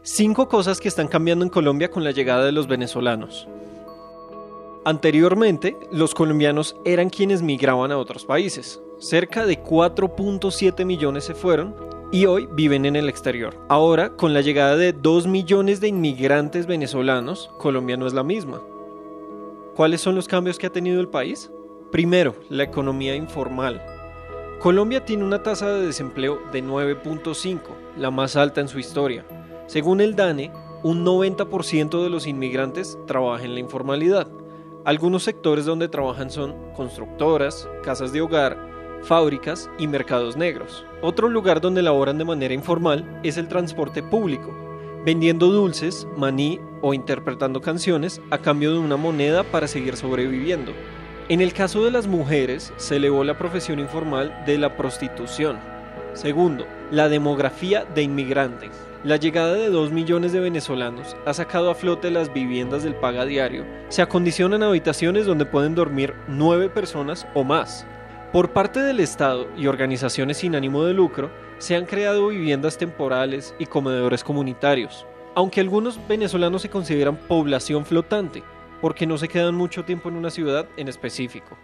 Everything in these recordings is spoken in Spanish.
5 cosas que están cambiando en Colombia con la llegada de los venezolanos. Anteriormente, los colombianos eran quienes migraban a otros países. Cerca de 4.7 millones se fueron y hoy viven en el exterior. Ahora, con la llegada de 2 millones de inmigrantes venezolanos, Colombia no es la misma. ¿Cuáles son los cambios que ha tenido el país? Primero, la economía informal. Colombia tiene una tasa de desempleo de 9.5, la más alta en su historia. Según el DANE, un 90% de los inmigrantes trabaja en la informalidad. Algunos sectores donde trabajan son constructoras, casas de hogar, fábricas y mercados negros. Otro lugar donde laboran de manera informal es el transporte público, vendiendo dulces, maní o interpretando canciones a cambio de una moneda para seguir sobreviviendo. En el caso de las mujeres, se elevó la profesión informal de la prostitución. Segundo, la demografía de inmigrantes. La llegada de 2 millones de venezolanos ha sacado a flote las viviendas del paga diario. Se acondicionan habitaciones donde pueden dormir 9 personas o más. Por parte del Estado y organizaciones sin ánimo de lucro, se han creado viviendas temporales y comedores comunitarios. Aunque algunos venezolanos se consideran población flotante, porque no se quedan mucho tiempo en una ciudad en específico.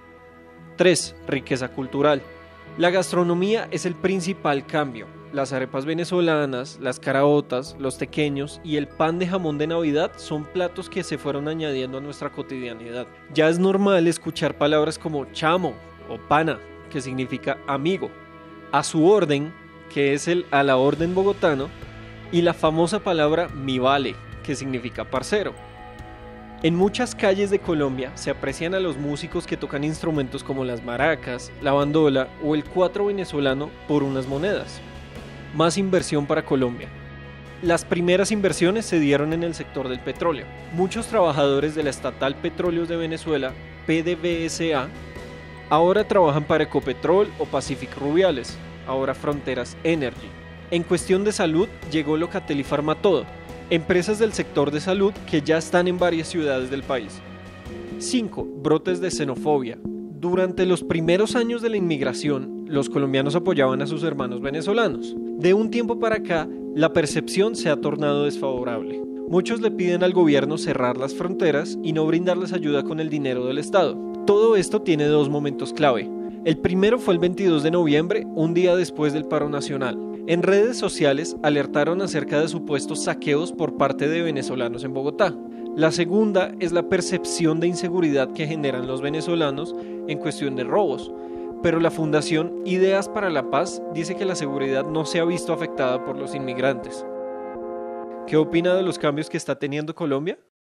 3. Riqueza cultural. La gastronomía es el principal cambio. Las arepas venezolanas, las caraotas, los tequeños y el pan de jamón de Navidad son platos que se fueron añadiendo a nuestra cotidianidad. Ya es normal escuchar palabras como chamo o pana, que significa amigo, a su orden, que es el a la orden bogotano, y la famosa palabra mi vale, que significa parcero. En muchas calles de Colombia se aprecian a los músicos que tocan instrumentos como las maracas, la bandola o el cuatro venezolano por unas monedas. Más inversión para Colombia. Las primeras inversiones se dieron en el sector del petróleo. Muchos trabajadores de la estatal Petróleos de Venezuela, PDVSA, ahora trabajan para Ecopetrol o Pacific Rubiales, ahora Fronteras Energy. En cuestión de salud, llegó Locatel y Farmatodo, empresas del sector de salud que ya están en varias ciudades del país. 5. Brotes de xenofobia. Durante los primeros años de la inmigración, los colombianos apoyaban a sus hermanos venezolanos. De un tiempo para acá, la percepción se ha tornado desfavorable. Muchos le piden al gobierno cerrar las fronteras y no brindarles ayuda con el dinero del Estado. Todo esto tiene 2 momentos clave. El primero fue el 22 de noviembre, un día después del paro nacional. En redes sociales alertaron acerca de supuestos saqueos por parte de venezolanos en Bogotá. La segunda es la percepción de inseguridad que generan los venezolanos en cuestión de robos, pero la Fundación Ideas para la Paz dice que la seguridad no se ha visto afectada por los inmigrantes. ¿Qué opina de los cambios que está teniendo Colombia?